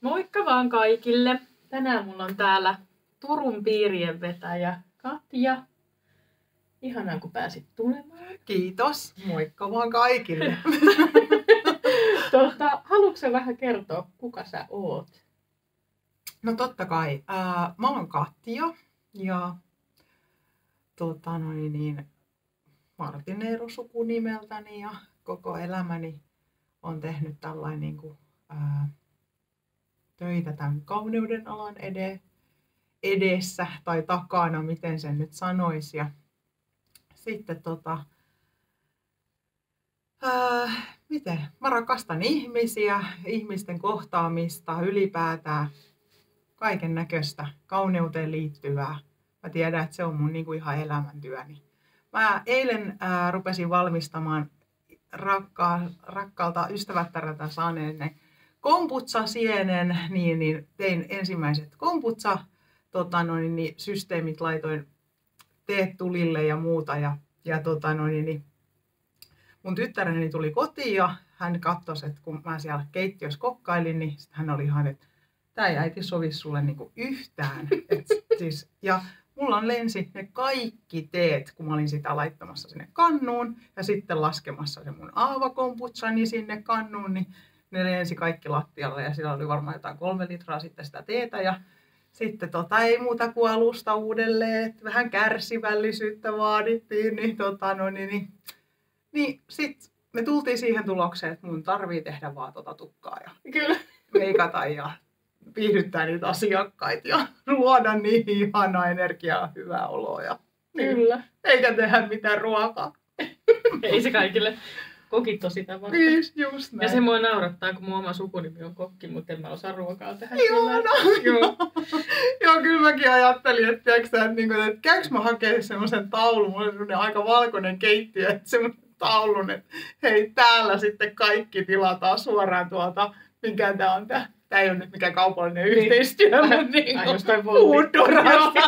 Moikka vaan kaikille! Tänään mulla on täällä Turun piirien vetäjä Katja. Ihanaa kun pääsit tulemaan. Kiitos. Moikka vaan kaikille. Haluatko vähän kertoa, kuka sä oot? No totta kai. Mä oon Katja ja Martin Eero sukunimeltäni ja koko elämäni on tehnyt tällainen niin kuin, töitä tämän kauneuden alan edessä tai takana, miten sen nyt sanoisi. Ja sitten miten? Mä rakastan ihmisiä, ihmisten kohtaamista, ylipäätään kaiken näköistä kauneuteen liittyvää. Mä tiedän, että se on mun niinku ihan elämäntyöni. Mä eilen rupesin valmistamaan rakkaalta ystävättäreltä saaneen kombucha-sienen, niin tein ensimmäiset kombucha-systeemit, laitoin teet tulille ja muuta. Mun tyttäreni tuli kotiin ja hän katsoi, että kun mä siellä keittiössä kokkailin, niin hän oli ihan, että tää ei äiti sovi sulle niinku yhtään. Ja mulla lensi ne kaikki teet, kun mä olin sitä laittamassa sinne kannuun ja sitten laskemassa se mun aavakombuchani sinne kannuun, niin ne lensi kaikki lattialle ja sillä oli varmaan jotain 3 litraa sitten sitä teetä. Ja sitten ei muuta kuin alusta uudelleen, että vähän kärsivällisyyttä vaadittiin, niin sitten me tultiin siihen tulokseen, että mun tarvii tehdä vaan tukkaa ja Kyllä. meikata ja viihdyttää niitä asiakkaita ja luoda niin ihanaa energiaa, hyvää oloa. Kyllä. Eikä tehdä mitään ruokaa. Ei se kaikille kokit on sitä vasta. Just näin. Ja se mua naurattaa, kun mun oma sukunimi on kokki, mutta en mä osaa ruokaa tehdä. Joo, kyllä mäkin ajattelin, että käykö mä hakemaan semmoisen taulun, mulla on semmoinen aika valkoinen keittiö, että semmoinen taulun, että hei, täällä sitten kaikki tilataan suoraan tuolta, mikä tää on tää. Tää ei ole nyt mikään kaupallinen yhteistyö, mutta jostain Foodorasta.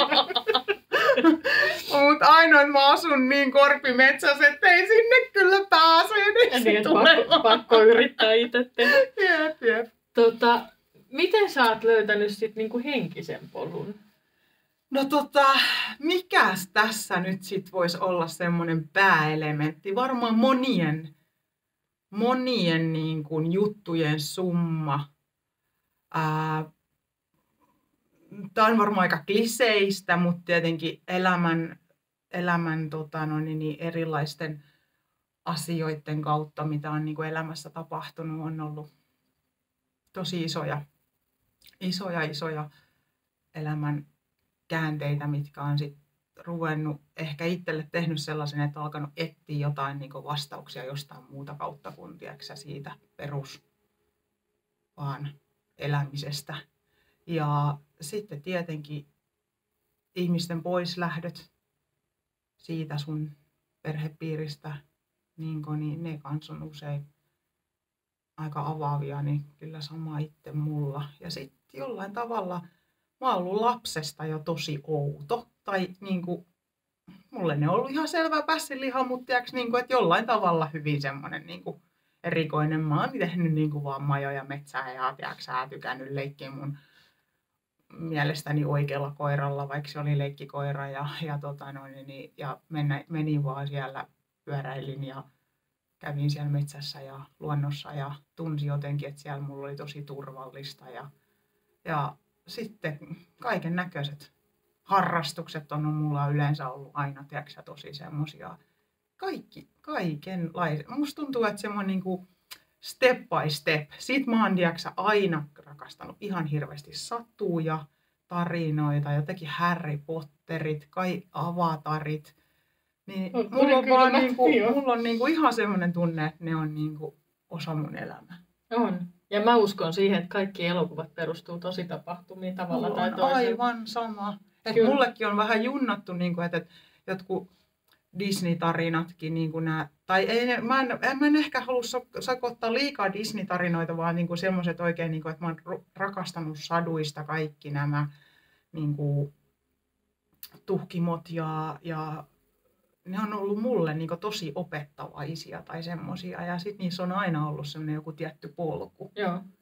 Mutta ainoa, että mä asun niin korpimetsässä, että ei sinne kyllä pääse. Niin, pakko yrittää itse tehdä. Jep. Miten sä oot löytänyt sit niinku henkisen polun? No mikäs tässä nyt sit voisi olla semmoinen pääelementti? Varmaan monien niin kuin juttujen summa. Tämä on varmaan aika kliseistä, mutta tietenkin elämän erilaisten asioiden kautta, mitä on niin kuin elämässä tapahtunut, on ollut tosi isoja elämän käänteitä, mitkä on sitten ruvennut ehkä itselle tehnyt sellaisen, että on alkanut etsiä jotain niin kuin vastauksia jostain muuta kautta kuin siitä perus vaan elämisestä. Ja sitten tietenkin ihmisten poislähdöt siitä sun perhepiiristä, niin ne kanssa on usein aika avaavia, niin kyllä sama itse mulla. Ja sitten jollain tavalla mä oon ollut lapsesta jo tosi outo. Tai niinku, mulle ne on ollut ihan selvä pässinliha, mutta että jollain tavalla hyvin semmonen niinku erikoinen. Mä oon tehnyt niinku vaan majoja metsää ja tykännyt leikkiä mun mielestäni oikealla koiralla, vaikka se oli leikkikoira ja menin vaan siellä, pyöräilin ja kävin siellä metsässä ja luonnossa ja tunsin jotenkin, että siellä mulla oli tosi turvallista ja sitten kaiken näköiset harrastukset on mulla yleensä ollut aina tosi semmosia kaikenlaisia. Musta tuntuu, että semmoinen niinku step by step. Sit mä oon aina rakastanut ihan hirveästi satuja, tarinoita, jotenkin Harry Potterit, avatarit. Niin mulla on niinku ihan semmoinen tunne, että ne on niinku osa mun elämää. On. Ja mä uskon siihen, että kaikki elokuvat perustuu tositapahtumiin tavalla tai toisella. Aivan sama. Mullekin on vähän junnattu, että jotkut Disney-tarinatkin, niin kuin nämä, tai ei, mä en ehkä halua sakottaa liikaa Disney-tarinoita, vaan niin semmoiset oikein, niin kuin, että mä oon rakastanut saduista kaikki nämä niin kuin, tuhkimot ja ne on ollut mulle niin kuin, tosi opettavaisia tai semmoisia. Ja sitten niissä on aina ollut semmoinen joku tietty polku. Joo.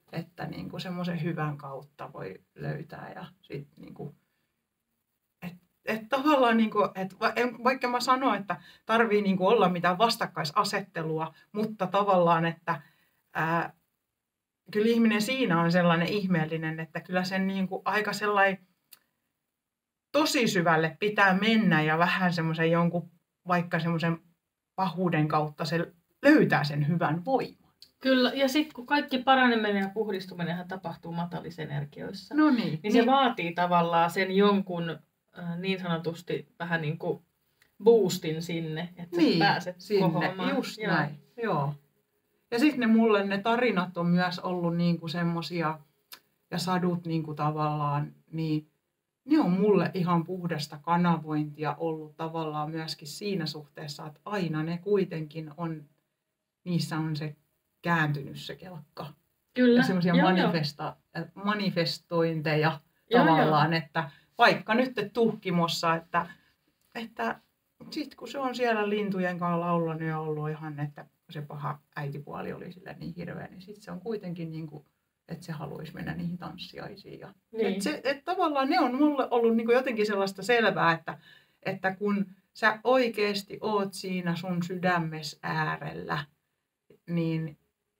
että niin kuin semmoisen hyvän kautta voi löytää ja sit niin kuin, tavallaan niin kuin, vaikka mä sanon, että tarvii niin kuin olla mitään vastakkaisasettelua, mutta tavallaan, että kyllä ihminen siinä on sellainen ihmeellinen, että kyllä sen niin kuin aika sellainen tosi syvälle pitää mennä ja vähän semmoisen jonkun vaikka semmoisen pahuuden kautta se löytää sen hyvän voiman. Kyllä, ja sitten kun kaikki paraneminen ja puhdistuminenhan tapahtuu matalisenergioissa, niin se vaatii tavallaan sen jonkun niin sanotusti vähän niin kuin boostin sinne, että sä pääset kohoamaan. Just näin, joo. Ja sitten ne tarinat on myös ollut niinku semmosia, ja sadut niinku tavallaan, niin ne on mulle ihan puhdasta kanavointia ollut tavallaan myöskin siinä suhteessa, että aina ne kuitenkin on, niissä on se kääntynyt se kelkka. Kyllä. Ja semmoisia manifestointeja tavallaan, että vaikka nyt tuhkimossa, että sit kun se on siellä lintujen kanssa laulanut ja ollut ihan, että se paha äitipuoli oli sille niin hirveä, niin sit se on kuitenkin niin kuin, että se haluaisi mennä niihin tanssiaisiin. Ja, niin. että tavallaan ne on mulle ollut niin kuin jotenkin sellaista selvää, että kun sä oikeesti oot siinä sun sydämes äärellä, niin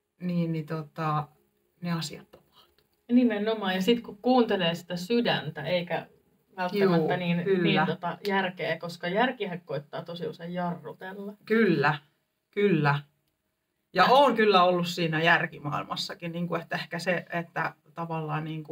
ne asiat tapahtuu. Nimenomaan. Ja sitten kun kuuntelee sitä sydäntä, eikä välttämättä niin järkeä, koska järkihän koittaa tosi usein jarrutella. Kyllä. Ja on kyllä ollut siinä järkimaailmassakin, niin kuin, että ehkä se, että tavallaan niin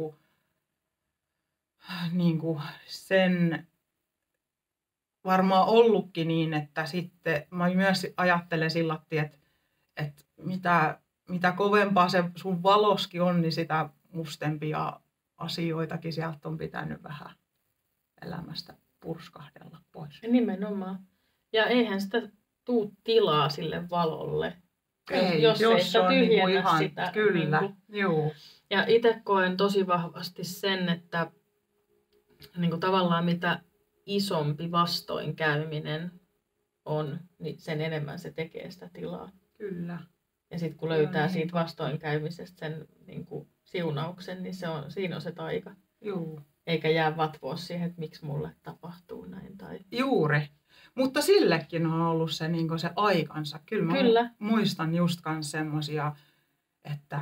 kuin sen varmaan ollutkin niin, että sitten mä myös ajattelen sillä, että mitä kovempaa se sun valoskin on, niin sitä mustempia asioitakin sieltä on pitänyt vähän elämästä purskahdella pois. Ja nimenomaan. Ja eihän sitä tuu tilaa sille valolle, jos ei sitä tyhjennä niin ihan, sitä. Kyllä, niin kuin. Ja itse koen tosi vahvasti sen, että niin kuin tavallaan mitä isompi vastoinkäyminen on, niin sen enemmän se tekee sitä tilaa. Kyllä. Ja sitten kun löytää siitä vastoinkäymisestä sen niin kuin siunauksen, niin siinä on se taika. Juu. Eikä jää vatvoa siihen, että miksi mulle tapahtuu näin. Tai... Juuri. Mutta sillekin on ollut se, niin kuin se aikansa. Kyllä mä muistan just kans semmosia, että,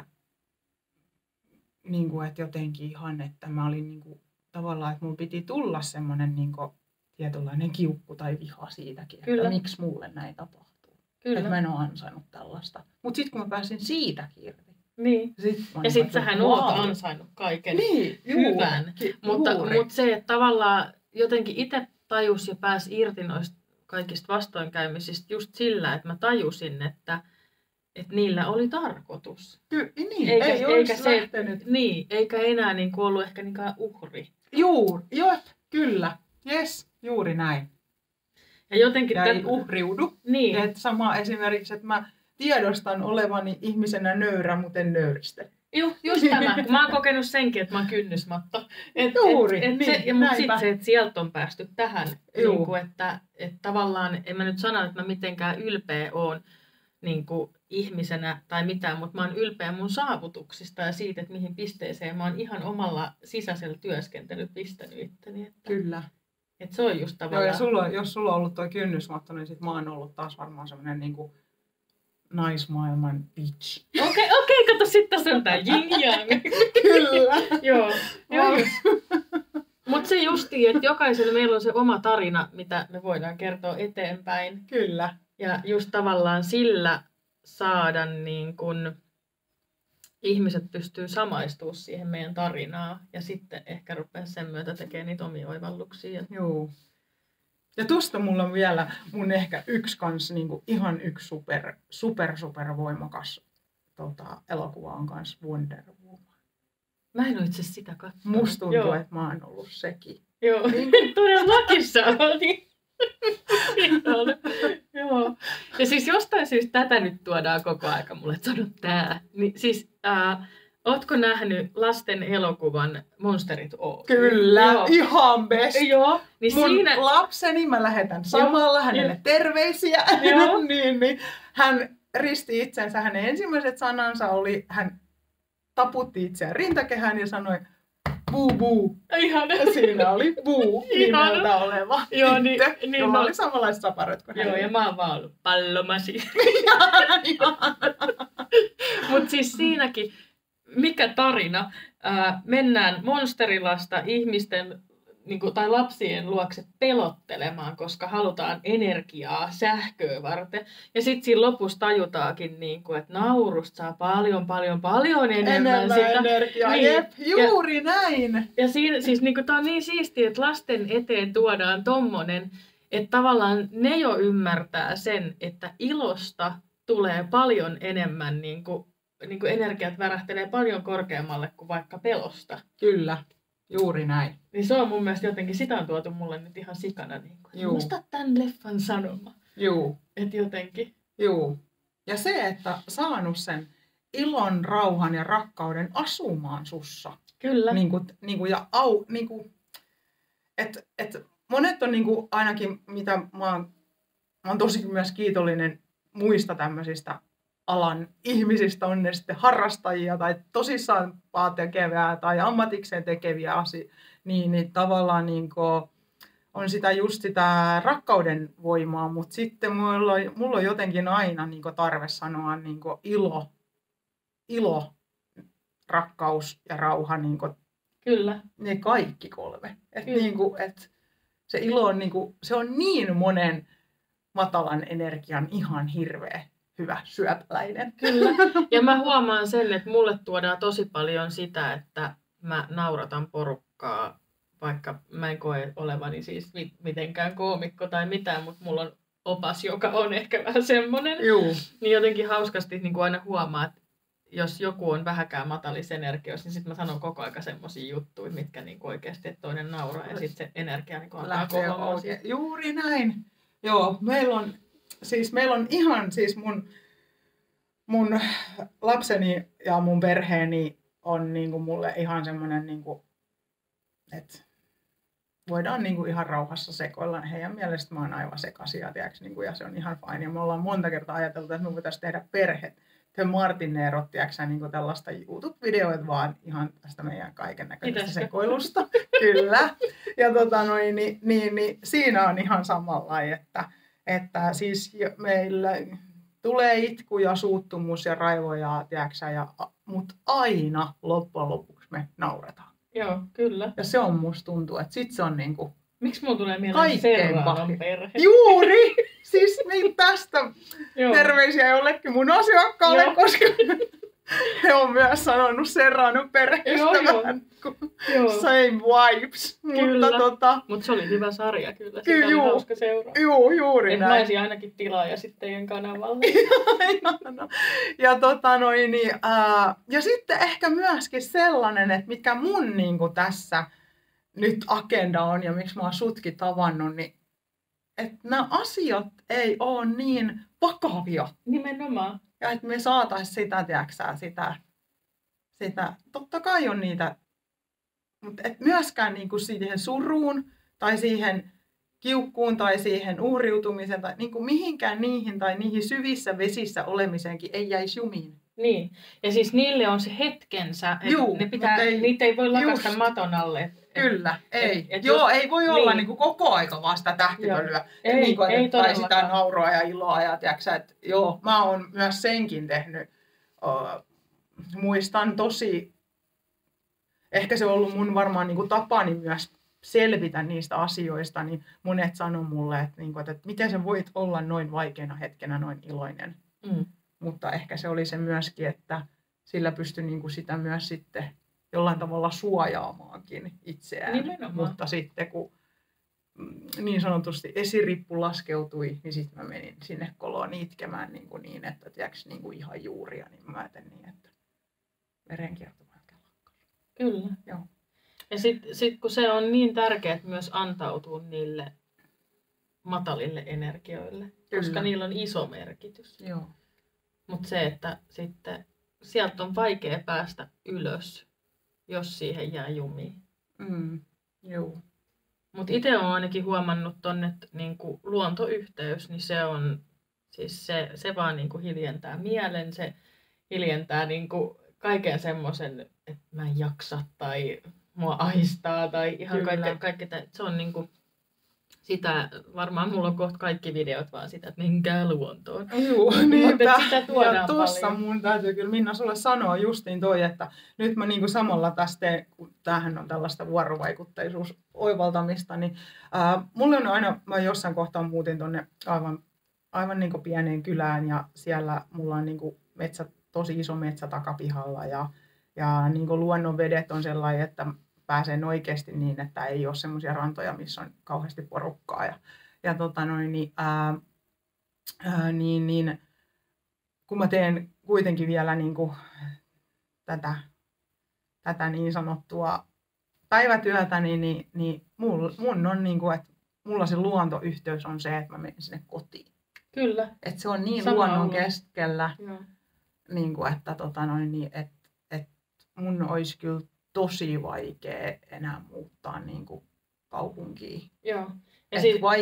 niin kuin, että jotenkin ihan, että mä olin niin kuin, tavallaan, että mun piti tulla semmoinen niin kuin, tietynlainen kiukku tai viha siitäkin, että miksi mulle näin tapahtuu. Kyllä. Että mä en ole ansainnut tällaista. Mutta sitten kun mä pääsin siitä irti. Niin. Ja sitten sähän oot ansainnut kaiken hyvän. Mutta se, että tavallaan jotenkin itse tajus ja pääsi irti noista kaikista vastoinkäymisistä just sillä, että mä tajusin, että niillä oli tarkoitus. Niin, eikä se lähtenyt. Niin, eikä enää niin kuin ollut ehkä niinkään uhri. Joo, kyllä. Yes, juuri näin. Ja jotenkin ei uhriudu. Niin. Että sama esimerkiksi, että mä tiedostan olevani ihmisenä nöyrä, mutta en nöyristä. Just tämä. Mä oon kokenut senkin, että mä oon kynnysmatto. Juuri, mutta sitten se, että sieltä on päästy tähän. Niin kuin, että tavallaan, en mä nyt sano, että mä mitenkään ylpeä oon niin kuin ihmisenä tai mitään, mutta mä oon ylpeä mun saavutuksista ja siitä, että mihin pisteeseen mä oon ihan omalla sisäisellä työskentelyllä pistänyt itteni. Että... Kyllä. Että se on just tavallaan... Joo, ja jos sulla on ollut tuo kynnysmatto, niin sit mä oon ollut taas varmaan semmoinen niinku naismaailman bitch. Okei, kato, sit tässä on tää yin-yang. Kyllä. Joo. Mutta se justiin, että jokaisella meillä on se oma tarina, mitä me voidaan kertoa eteenpäin. Kyllä. Ja just tavallaan sillä saada niin kun ihmiset pystyy samaistumaan siihen meidän tarinaan ja sitten ehkä rupeaa sen myötä tekemään niitä omia oivalluksia. Joo. Ja tuosta mulla on vielä mun ehkä yksi kans, niinku ihan yksi super voimakas elokuva on kans Wonder Woman. Mä en ole itse sitä katsonut. Musta tuntuu, että mä oon ollut sekin. Joo, todellakin sä olit. Joo. Ja siis jostain syystä tätä nyt tuodaan koko aika mulle, että sano tää. Niin siis, ootko nähnyt lasten elokuvan Monsterit Oy? Kyllä, ihan best. Joo. Niin mun lapseni, mä lähetän samalla hänelle terveisiä. niin, hän risti itsensä, hänen ensimmäiset sanansa oli, hän taputti itseään rintakehään ja sanoi buu buu. Ihana. Ja siinä oli Buu nimeltä oleva Joo, tyttö, jolla oli samanlaiset saparot kuin Joo, hän. ja mä oon vaan ollut pallomasi. Mutta siis siinäkin, mikä tarina, mennään monsterilasta ihmisten tai lapsien luokse pelottelemaan, koska halutaan energiaa sähköä varten. Ja sitten siinä lopussa tajutaakin, että naurusta saa paljon enemmän sitä. Energiaa, niin. jep, juuri näin. Ja siinä, siis tää on niin siistiä, että lasten eteen tuodaan tommonen, että tavallaan ne jo ymmärtää sen, että ilosta tulee paljon enemmän, energiat värähtelee paljon korkeammalle kuin vaikka pelosta. Kyllä, juuri näin. Niin se on mun mielestä jotenkin, sitä on tuotu mulle nyt ihan sikana. Muista tämän leffan sanoma. Juu. Että jotenkin. Juu. Ja se, että saanut sen ilon, rauhan ja rakkauden asumaan sussa. Kyllä. Monet on ainakin, mitä mä oon tosi myös kiitollinen muista tämmöisistä alan ihmisistä, on ne sitten harrastajia tai tosissaan tekeviä tai ammatikseen tekeviä asioita, niin tavallaan on sitä rakkauden voimaa, mutta sitten mulla on jotenkin aina tarve sanoa ilo, rakkaus ja rauha, Kyllä. Ne kaikki kolme. Se ilo on, se on niin monen matalan energian ihan hirveä hyvä syöpäläinen. Kyllä. Ja mä huomaan sen, että mulle tuodaan tosi paljon sitä, että mä nauratan porukkaa, vaikka mä en koe olevani siis mitenkään koomikko tai mitään, mutta mulla on opas, joka on ehkä vähän semmoinen. Juu. Niin jotenkin hauskasti aina huomaa, että jos joku on vähäkään matalissa energioissa, niin sitten mä sanon koko aika semmosia juttuja, mitkä oikeasti että toinen nauraa ja sitten se energia alkaa kohoamaan. Juuri näin. Joo, meillä on ihan siis mun lapseni ja mun perheeni on mulle ihan semmoinen, että voidaan ihan rauhassa sekoilla. Heidän mielestä mä oon aivan sekaisia, ja se on ihan fine. Ja me ollaan monta kertaa ajateltu, että me voitaisiin tehdä perhe. Martin Neerot, tällaista YouTube-videoita vaan ihan tästä meidän kaiken näköisestä sekoilusta. Kyllä. Ja niin, siinä on ihan samanlainen, että siis meillä tulee itku ja suuttumus ja raivoja, mutta aina loppujen lopuksi me nauretaan. Joo, kyllä. Ja se on musta tuntuu, että sit se on miksi mulla tulee mieleen Serranon perhe? Juuri! Siis niin tästä terveisiä jollekin mun asiakkaalle, koska he on myös sanonut Serranon perheestä vähän same vibes. Mutta se oli hyvä sarja kyllä. Sitä oli hauska seuraa. Joo, juuri näin. Mä olisin ainakin tilaaja sitten teidän kanavalla. Ja sitten ehkä myöskin sellainen, että mikä mun tässä nyt agenda on ja miksi mä oon sutkin tavannut, niin että nämä asiat ei ole niin vakavia. Nimenomaan. Ja että me saataisiin sitä, totta kai on niitä, mutta et myöskään siihen suruun tai siihen kiukkuun tai siihen uhriutumiseen tai mihinkään niihin tai niihin syvissä vesissä olemiseenkin ei jäisi jumiin. Niin. Ja siis niille on se hetkensä, että niitä ei voi lakasta maton alle. Kyllä, ei. Ei voi olla koko aika vaan sitä tähtipölyä. Ei tai sitä nauroa ja iloa. Ja mä oon myös senkin tehnyt. Muistan tosi, ehkä se on ollut mun varmaan tapani myös selvitä niistä asioista, niin monet sanoi mulle, että miten sä voit olla noin vaikeana hetkenä noin iloinen. Mm. Mutta ehkä se oli se myöskin, että sillä pystyi sitä myös sitten jollain tavalla suojaamaankin itseään. Nimenomaan. Mutta sitten kun niin sanotusti esirippu laskeutui, niin sitten mä menin sinne koloon itkemään niin että ihan juuria, niin mä ajattelin niin, että verenkierto melkein lakkaa. Kyllä. Joo. Ja sit kun se on niin tärkeää myös antautua niille matalille energioille, koska niillä on iso merkitys. Joo. Mutta se, että sitten sieltä on vaikea päästä ylös, jos siihen jää jumiin. Joo. Mutta itse olen ainakin huomannut tonne, että niinku luontoyhteys, niin se on, siis se vaan niinku hiljentää mielen, se hiljentää niinku kaiken semmoisen, että mä en jaksa tai mua ahistaa tai ihan kaikki se on niinku sitä, varmaan mulla on kohta kaikki videot vaan sitä, että menkää luontoon. Joo, niinpä. Sitä tuodaan ja tossa paljon. mun täytyy kyllä Minna sulle sanoa justiin toi, että nyt mä niinku samalla tästä teen, kun tämähän on tällaista vuorovaikutteisuus-oivaltamista, niin mulla on aina, mä jossain kohtaa muutin tonne aivan niinku pieneen kylään ja siellä mulla on niinku tosi iso metsä takapihalla ja niinku luonnonvedet on sellainen, että pääsen oikeasti niin, että ei ole semmoisia rantoja, missä on kauheasti porukkaa. Niin, kun mä teen kuitenkin vielä niin kuin tätä niin sanottua päivätyötä, niin mun on niin kuin, että mulla se luontoyhteys on se, että mä menen sinne kotiin. Kyllä. Että se on niin luonnon keskellä, niin kuin, että mun olisi kyllä tosi vaikea enää muuttaa niin kuin kaupunkiin. Joo. Ja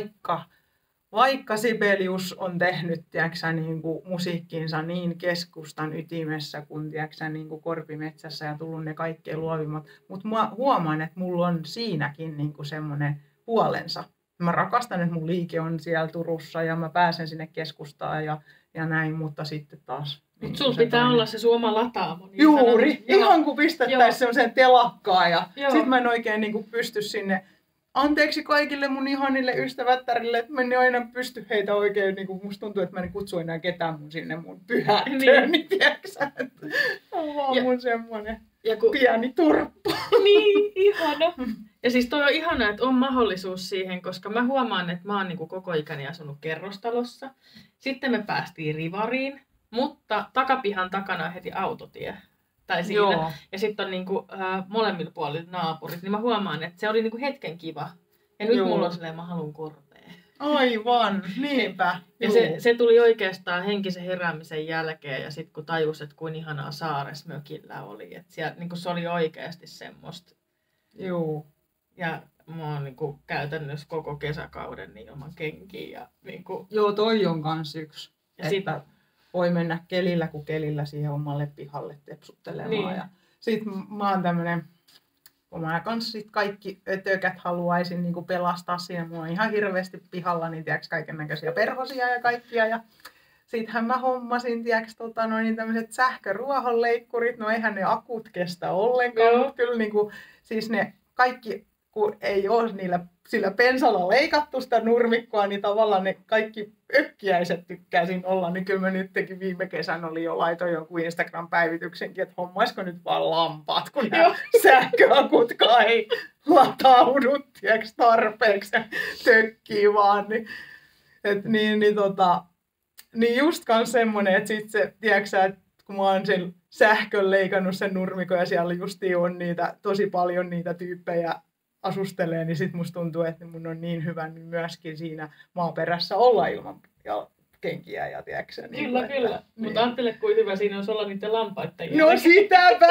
vaikka Sibelius on tehnyt niin kuin musiikkinsa niin keskustan ytimessä kuin niin kuin Korpimetsässä ja tullut ne kaikkein luovimmat, mutta mä huomaan, että mulla on siinäkin niin kuin semmoinen puolensa. Mä rakastan, että mun liike on siellä Turussa ja mä pääsen sinne keskustaan ja näin, mutta sitten taas... Mutta sulla pitää olla se oma lataamo. Niin juuri, ihan kuin pistettäisiin semmoiseen telakkaan ja sit mä en oikein niin kuin pysty sinne, anteeksi kaikille mun ihanille ystävättärille, että mä en aina pysty heitä oikein, niin kuin musta tuntuu, että mä en kutsu enää ketään mun sinne mun pyhättöön, niin tiedätkö on vaan mun semmoinen pieni turppu. Niin, ihana. Ja siis toi on ihanaa, että on mahdollisuus siihen, koska mä huomaan, että mä oon niin kuin koko ikäni asunut kerrostalossa. Sitten me päästiin Rivariin. Mutta takapihan takana on heti autotie. Tai siinä. Joo. Ja sitten on niinku, molemmilla puolilla naapurit. Niin mä huomaan, että se oli niinku hetken kiva. Ja nyt mulla on silleen, mä haluan korpea. Aivan, niinpä. Ja se tuli oikeastaan henkisen heräämisen jälkeen. Ja sitten kun tajus, että kuin ihanaa Saaresmökillä oli. Että siellä, niinku, se oli oikeasti semmoista. Joo. Ja mä oon niinku, käytännössä koko kesäkauden niin oman kenkiin. Ja, niinku... Joo, toi on kans yksi. Ja voi mennä kelillä kuin kelillä siihen omalle pihalle tepsuttelemaan. Niin. Ja sit mä oon tämmönen, kun mä kans sit kaikki ötökät haluaisin niinku pelastaa siinä. Mulla on ihan hirveästi pihalla niin kaikennäköisiä perhosia ja kaikkia. Ja sittenhän mä hommasin niin tämmöiset sähköruohonleikkurit. No eihän ne akut kestä ollenkaan, mutta kyllä niinku, siis ne kaikki, kun ei ole sillä pensalla leikattu sitä nurmikkoa, niin tavallaan ne kaikki ökkiäiset tykkää siinä olla. Niin kyllä mä nytkin viime kesän oli jo laitoin jonkun Instagram-päivityksenkin, että hommaisiko nyt vaan lampaat, kun nämä sähköakutkaan ei lataudu tarpeeksi ja tökkii vaan. Niin just kans semmonen, että sit se, tiedätkö, että kun mä oon sen sähkön leikannut sen nurmikon ja siellä justiin on tosi paljon niitä tyyppejä asustelee, niin sit musta tuntuu, että mun on niin hyvä niin myöskin siinä maaperässä olla ilman kenkiä ja tiedätkö. Niin kyllä, kyllä. Niin. Mutta ajattele, kuin hyvä siinä on olla niiden lampaiden. No sitäpä!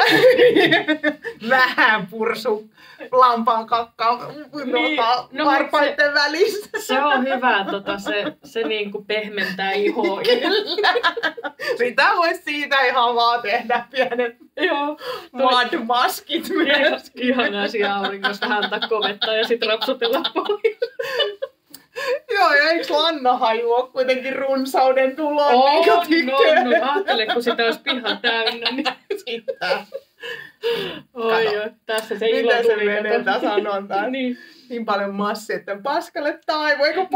Vähän pursu lampaan kakkaa varpaiden välissä. Se on hyvä, se niinku pehmentää ihoa. Sitä voisi siitä ihan vaan tehdä pienet mud-maskit myös. Ihanaa siinä auringossa vähän antaa kovettaa ja sitten rapsutella pois. Joo, ja eikö lannahaju ole kuitenkin runsauden tulo? No, ajattele, kun sitä olisi pihan täynnä, niin sitä. Oi, tässä se ilo miten tuli. Se menee tämä sanonta? niin paljon massia, että paskalle taivoiko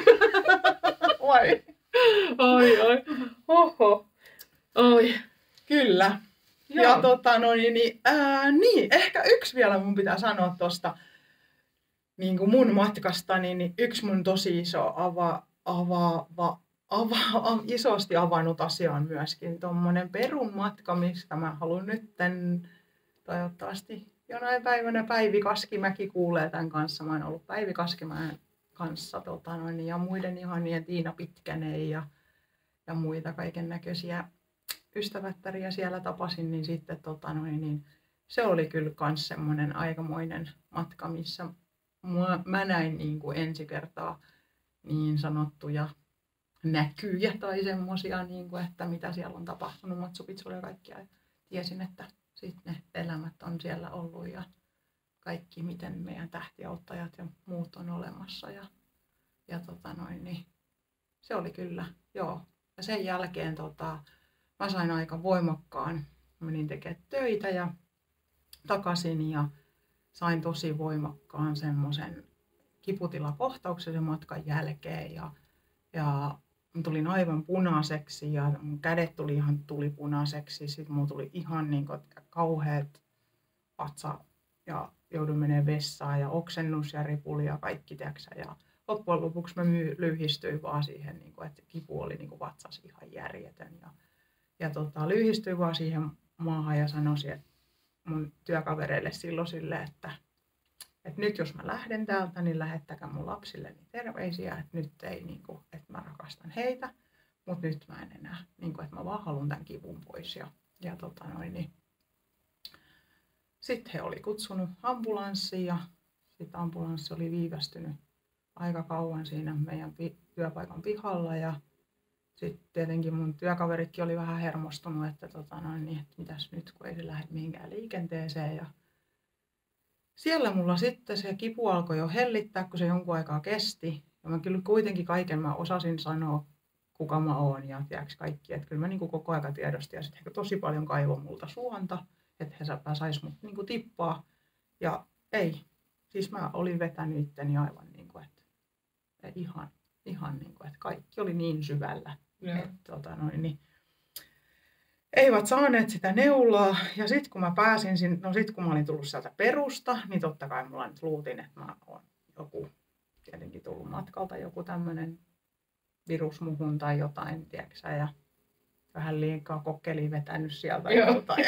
Oi. Oi. Oho. Oi. Kyllä. Joo. Ja niin, ehkä yksi vielä mun pitää sanoa tuosta niin kuin mun matkastani, niin yksi mun tosi iso isosti avannut asia on myöskin tuommoinen Perun matka, mistä mä haluan nytten toivottavasti jonain päivänä Päivi Kaskimäki kuulee tämän kanssa. Mä oon ollut Päivi Kaskimäen kanssa ja muiden ihanien Tiina Pitkänen ja muita kaiken näköisiä ystävättäriä siellä tapasin, niin sitten niin se oli kyllä kans semmoinen aikamoinen matka, missä mä näin niin kuin ensi kertaa niin sanottuja näkyjä tai semmosia, niin kuin, että mitä siellä on tapahtunut, Machu Picchulla ja kaikkia. tiesin, että sitten ne elämät on siellä ollut ja kaikki, miten meidän tähtiauttajat ja muut on olemassa. Niin se oli kyllä, joo. Ja sen jälkeen mä sain aika voimakkaan, menin tekemään töitä ja takaisin ja sain tosi voimakkaan semmoisen kiputilakohtauksen sen matkan jälkeen ja tulin aivan punaiseksi ja mun kädet tuli ihan tulipunaiseksi. Sitten mulla tuli ihan niin kuin kauheat vatsa ja joudun menemään vessaan ja oksennus ja ripuli ja kaikki tiiäksä. Ja loppujen lopuksi mä lyhistyin vaan siihen, niin kuin, että kipu oli niin kuin vatsas ihan järjetön. Ja lyhistyin vaan siihen maahan ja sanoisin että mun työkavereille silloin silleen, että nyt jos mä lähden täältä, niin lähettäkää mun lapsilleni terveisiä, että nyt ei, niin kuin, että mä rakastan heitä, mutta nyt mä en enää, niin kuin, että mä vaan haluan tämän kivun pois. Niin. Sitten he oli kutsunut ambulanssiin ja sitten ambulanssi oli viivästynyt aika kauan siinä meidän työpaikan pihalla ja sitten tietenkin mun työkaveritkin oli vähän hermostunut, että, että mitäs nyt, kun ei se lähde mihinkään liikenteeseen. Ja siellä mulla sitten se kipu alkoi jo hellittää, kun se jonkun aikaa kesti. Ja mä kyllä kuitenkin kaiken mä osasin sanoa, kuka mä oon ja tiedätkö kaikki. Että kyllä mä niin kuin koko aika tiedostin ja sitten he tosi paljon kaivoi multa suonta, että he sais mut niin kuin tippaa. Ja ei, siis mä olin vetänyt itteni aivan niin kuin, että ihan niin kuin, että kaikki oli niin syvällä. Että, niin, eivät saaneet sitä neulaa ja sitten kun mä pääsin sitten kun mä olin tullut sieltä perusta, niin totta kai mulla nyt luultiin, että mä oon joku tietenkin tullut matkalta joku tämmönen virus muhun tai jotain, tiedätkö, ja vähän liikaa kokkeliin vetänyt sieltä jotain.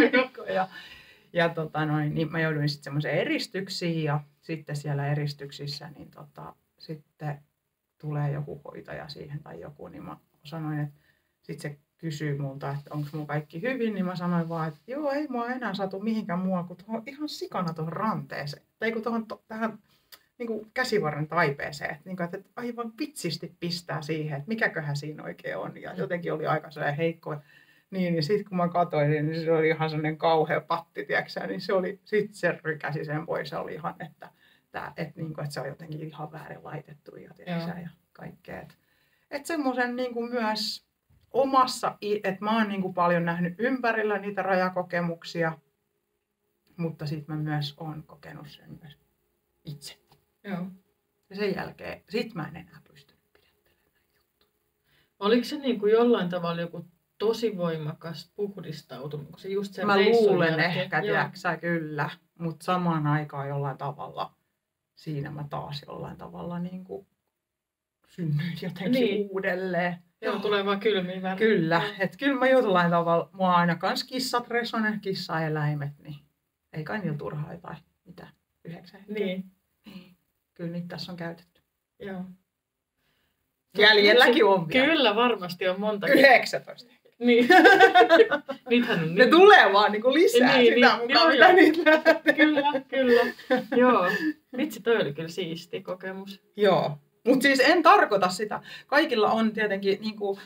Niin mä jouduin sitten semmoiseen eristyksiin ja sitten siellä eristyksissä niin sitten tulee joku hoitaja siihen tai joku, niin mä sanoin, että sitten se kysyy multa, että onko mulla kaikki hyvin, niin mä sanoin vaan, että joo, ei mua enää satu mihinkään mua kuin tuohon ihan sikana tuohon ranteeseen. Tai kun tähän niin kuin käsivarren taipeeseen, että aivan vitsisti pistää siihen, että mikäköhän siinä oikein on. Ja jotenkin oli aika sellainen heikko. Niin sitten kun mä katsoin, niin se oli ihan sellainen kauhea patti, tiiäksä, niin sitten se rykäsi sen pois. Se oli ihan, että se on jotenkin ihan väärin laitettu ja kaikkea. Että semmoisen niin kuin myös omassa, että mä oon niin kuin paljon nähnyt ympärillä niitä rajakokemuksia, mutta sitten mä myös oon kokenut sen myös itse. Joo. Ja sen jälkeen mä en enää pystynyt pidättelemään näitä juttuja. Oliko se niin kuin jollain tavalla joku tosi voimakas puhdistautuminen? Se just sen mä luulen ehkä, tiiäksä, kyllä, mutta samaan aikaan jollain tavalla siinä mä taas jollain tavalla niin kuin synnyin jotenkin uudelleen. Joo, tulee vaan kylmiä väliin. Kyllä, että kyllä mä jollain tavalla, mua aina kans kissat resonen, kissaeläimet, niin ei kai niillä turhaa jotain, mitä 9 hetkeä. Niin. Kyllä niitä tässä on käytetty. Joo. Jäljelläkin on vielä. Kyllä, varmasti on monta. 19. Niin. Niithän on ne tulee vaan niinku lisää sitä mukaan, mitä niitä lähtee. Kyllä. Joo. Vitsi, toi oli kyllä siisti kokemus. Joo. Mutta siis en tarkoita sitä. Kaikilla on tietenkin, niinku,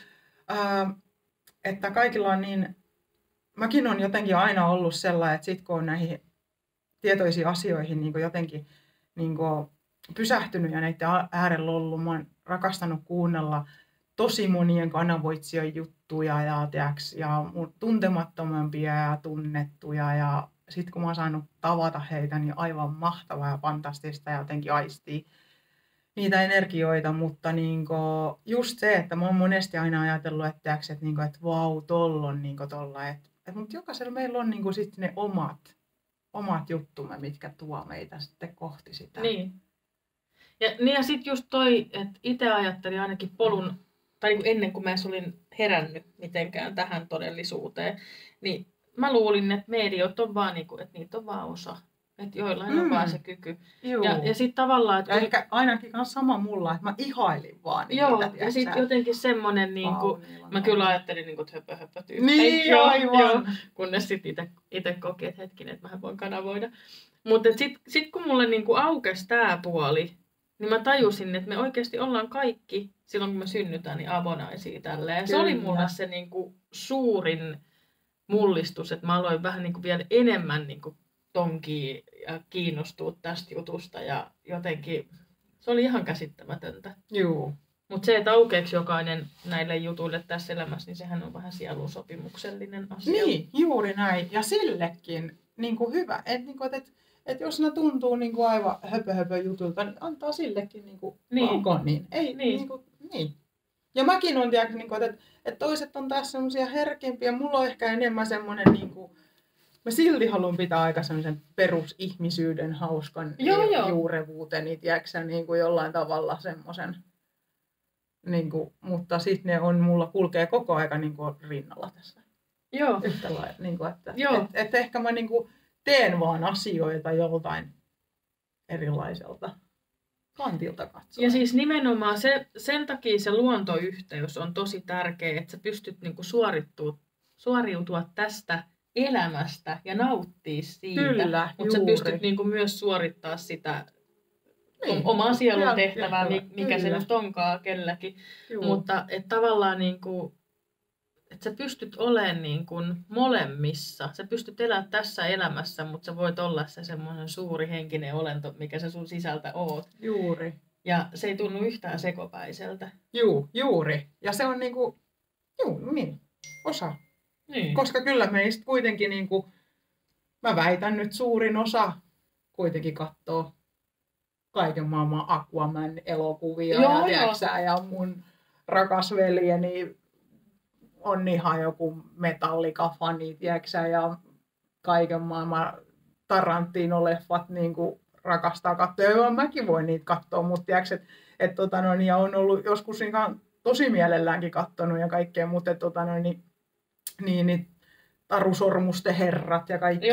että kaikilla on niin, mäkin on jotenkin aina ollut sellainen, että sit kun on näihin tietoisiin asioihin niin jotenkin niin pysähtynyt ja näiden äärellä ollut, mä oon rakastanut kuunnella tosi monien kanavoitsijoiden juttuja ja tuntemattomampia ja tunnettuja ja sitten kun mä oon saanut tavata heitä, niin aivan mahtavaa ja fantastista ja jotenkin aistii niitä energioita, mutta just se, että mä oon monesti aina ajatellut, että vau, tolla on tolla, mutta jokaisella meillä on sitten ne omat juttumme, mitkä tuo meitä sitten kohti sitä. Niin. Ja sitten just toi, että itse ajattelin ainakin polun, tai ennen kuin mä olin herännyt mitenkään tähän todellisuuteen, niin mä luulin, että mediot on vaan, että niitä on vaan osa. Että joillain on vaan se kyky. Ja sitten tavallaan... Ja ehkä ainakin sama mulla, että mä ihailin vaan niitä. Joo, ja sitten jotenkin semmoinen, mä kyllä ajattelin, että höpö tyyppi. Niin, aivan. Kunnes sitten itse koki, että hetkinen, että mä voin kanavoida. Mutta sitten kun mulle aukesi tää puoli, niin mä tajusin, että me oikeasti ollaan kaikki, silloin kun me synnytään, niin avonaisia tälleen. Se oli mulle se suurin mullistus, että mä aloin vähän niin kuin vielä enemmän niin kuin tonkia ja kiinnostua tästä jutusta ja jotenkin se oli ihan käsittämätöntä. Joo. Mutta se, että aukeeksi jokainen näille jutuille tässä elämässä, niin sehän on vähän sielusopimuksellinen asia. Niin, juuri näin. Ja sillekin niin kuin hyvä, että niin et jos ne tuntuu niin kuin aivan höpö jutulta, niin antaa sillekin niin kuin olkoon niin. Ei, niin. Niin. Ja mäkin on tiedä, niin että toiset on taas semmoisia herkempiä. Mulla on ehkä enemmän semmoinen, niin kuin, mä silti haluan pitää aika semmoisen perusihmisyyden hauskan juurevuuteni, tiedätkö niin kuin jollain tavalla semmoisen. Niin kuin, mutta sitten ne on, mulla kulkee koko aika niin kuin rinnalla tässä. Joo. Yhtä lailla, niin kuin, että et ehkä mä niin kuin teen vaan asioita joltain erilaiselta kantilta katsoen. Ja siis nimenomaan sen takia se luontoyhteys on tosi tärkeä, että sä pystyt niinku suoriutua tästä elämästä ja nauttia siitä. Kyllä, mutta sä pystyt niinku myös suorittaa sitä omaa sielun tehtävää, mikä se nyt onkaan kelläkin. Mutta että tavallaan niinku, että sä pystyt olemaan niin kuin molemmissa. Sä pystyt elämään tässä elämässä, mutta sä voit olla se semmoinen suuri henkinen olento, mikä sä sun sisältä oot. Juuri. Ja se ei tunnu yhtään sekopäiseltä. Juuri. Ja se on niinku, niin, osa. Niin. Koska kyllä meistä kuitenkin, niinku, mä väitän nyt suurin osa kuitenkin katsoo kaiken maailman Aquaman-elokuvia ja mun rakas veljeni on ihan joku Metallica-fani, tiedätkö, ja kaiken maailman Tarantino-leffat niin kuin rakastaa katsoa. Ja mäkin voin niitä katsoa, mutta tiedätkö, ja on ollut joskus tosi mielelläänkin katsonut ja kaikkea, mutta niin, Taru Sormusten herrat ja kaikki,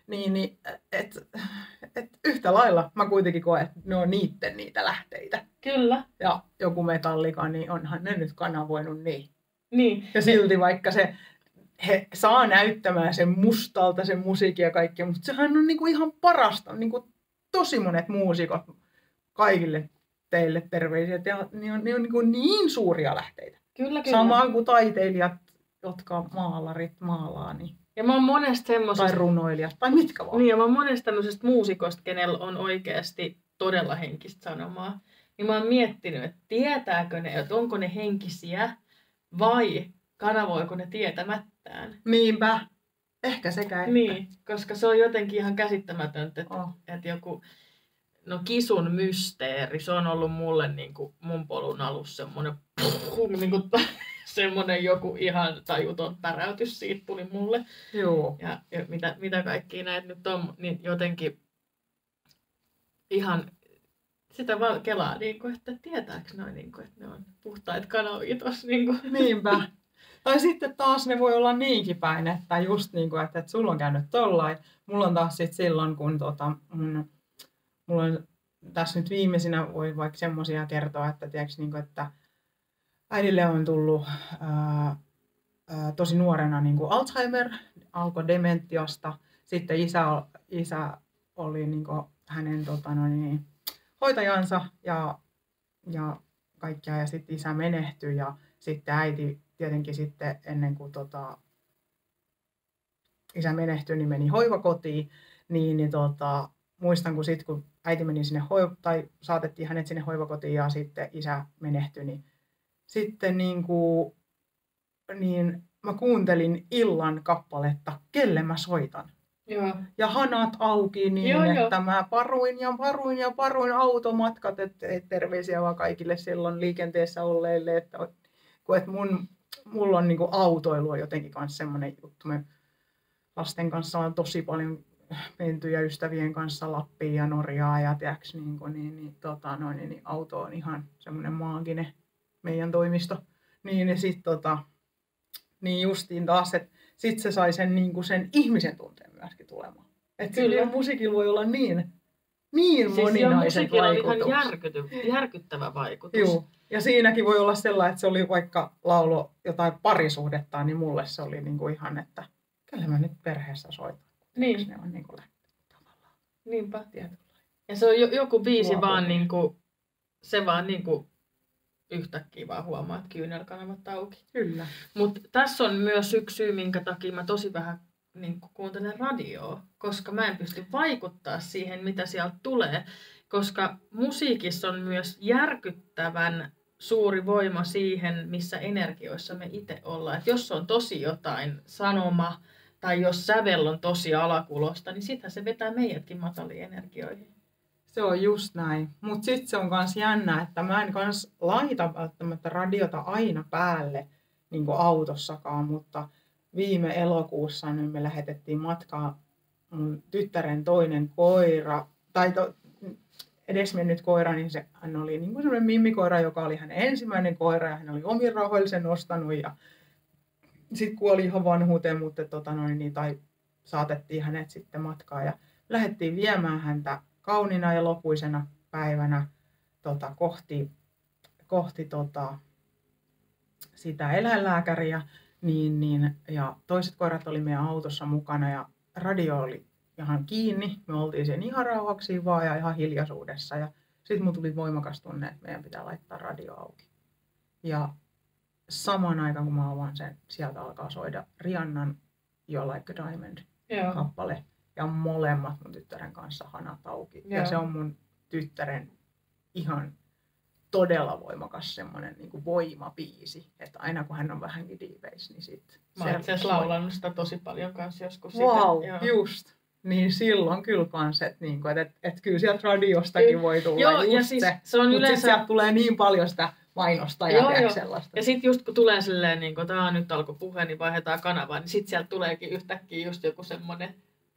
et yhtä lailla mä kuitenkin koen, että ne on niitä lähteitä. Kyllä. Ja joku Metallica, niin onhan ne nyt kanavoinut niin. Niin. Ja silti vaikka he saa näyttämään sen mustalta, sen musiikin ja kaikkea, mutta sehän on niinku ihan parasta. Niinku tosi monet muusikot, kaikille teille terveisiä, ja ne on niinku niin suuria lähteitä. Kyllä. Samaan kuin taiteilijat, jotka maalarit maalaa. Niin. Ja mä oon monesta semmosesta... Tai runoilijat, tai mitkä vaan. Niin, ja mä oon monesta tämmöisestä muusikosta, kenellä on oikeasti todella henkistä sanomaa. Niin mä oon miettinyt, että tietääkö ne, että onko ne henkisiä, vai kanavoiko ne tietämättään? Niinpä. Ehkä sekä että. Niin, koska se on jotenkin ihan käsittämätöntä, että joku... No Kisun mysteeri, se on ollut mulle niin kuin mun polun alussa semmoinen... Niin kuin, semmoinen joku ihan tajuton päräytys siitä tuli mulle. Joo. Ja mitä kaikkia näitä nyt on, niin jotenkin ihan... Sitä vaan kelaa, niin kuin, että tietääkö noin, niin kuin, että ne on puhtaita kanavia tossa. Niin kuin. Niinpä. Tai sitten taas ne voi olla niinkin päin, että just niin kuin, että sulla on käynyt tollain. Mulla on taas sitten silloin, kun mulla on tässä nyt viimeisinä voi vaikka semmoisia kertoa, että, tiedätkö, niin kuin, että äidille on tullut tosi nuorena niin kuin Alzheimer, alkoi dementiasta. Sitten isä oli niin kuin hänen hoitajansa ja kaikkia, ja sitten isä menehtyi ja sitten äiti tietenkin sitten ennen kuin isä menehtyi, niin meni hoivakotiin, niin muistan kun äiti meni sinne tai saatettiin hänet sinne hoivakotiin ja sitten isä menehtyi, niin sitten niin mä kuuntelin illan kappaletta Kelle mä soitan. Joo. Ja hanat auki niin, että mä paruin automatkat, että terveisiä vaan kaikille silloin liikenteessä olleille, että mulla on niinku autoilu on jotenkin kanssa semmoinen juttu. Me lasten kanssa on tosi paljon menty ja ystävien kanssa Lappiin ja Norjaa ja tiiäks, niin auto on ihan semmoinen maaginen meidän toimisto. Niin ja niin justiin taas, että sit se sai sen, sen ihmisen tunteen myöskin tulemaan. Että kyllä musiikilla voi olla niin moninaiset vaikutukset. Ihan järkyttävä vaikutus. Joo. Ja siinäkin voi olla sellainen, että se oli vaikka laulo jotain parisuhdetta, niin mulle se oli ihan, että kyllä mä nyt perheessä soitan. Niin. Ne on tavallaan. Niinpä. Tietynlainen. Ja se on joku biisi vaan se vaan yhtäkkiä vaan huomaa, että kyynelkanavat auki. Kyllä. Mutta tässä on myös yksi syy, minkä takia mä tosi vähän niin kuuntelen radioa, koska mä en pysty vaikuttaa siihen, mitä sieltä tulee. Koska musiikissa on myös järkyttävän suuri voima siihen, missä energioissa me itse ollaan. Et jos on tosi jotain sanoma, tai jos sävel on tosi alakulosta, niin sittenhän se vetää meidätkin mataliin energioihin. Se on just näin. Mutta sitten se on myös jännä, että mä en kans laita välttämättä radiota aina päälle niin kuin autossakaan, mutta viime elokuussa niin me lähetettiin matkaa mun tyttären toinen koira, tai edesmennyt koira, niin hän oli niin kuin sellainen mimmikoira, joka oli hänen ensimmäinen koira, ja hän oli omin rahoilla sen ostanut, ja sitten kuoli ihan vanhuuteen, mutta tai saatettiin hänet sitten matkaan, ja lähdettiin viemään häntä kauniina ja lopuisena päivänä kohti sitä eläinlääkäriä, ja toiset koirat oli meidän autossa mukana ja radio oli ihan kiinni. Me oltiin siinä ihan rauhaksi vaan ja ihan hiljaisuudessa. Ja sitten mun tuli voimakas tunne, että meidän pitää laittaa radio auki. Ja samaan aikaan kun mä avaan sen, sieltä alkaa soida Rihannan You're Like a Diamond kappale. Ja molemmat mun tyttären kanssa hanat auki. Joo. Ja se on mun tyttären ihan todella voimakas semmoinen niin kuin voimabiisi. Että aina kun hän on vähänkin diiveis, niin sit mä oon itse asiassa laulannut sitä tosi paljon kanssa joskus. Wow, just. Niin silloin kyllä kans, että niinku, et kyllä sieltä radiostakin voi tulla joo, just ja siis se on mutta yleensä... sitten sieltä tulee niin paljon sitä mainosta ja sellaista. Ja sitten just kun tulee silleen, niin että nyt alkoi puhe, niin vaihdetaan kanavaa, niin sitten sieltä tuleekin yhtäkkiä just joku semmoinen,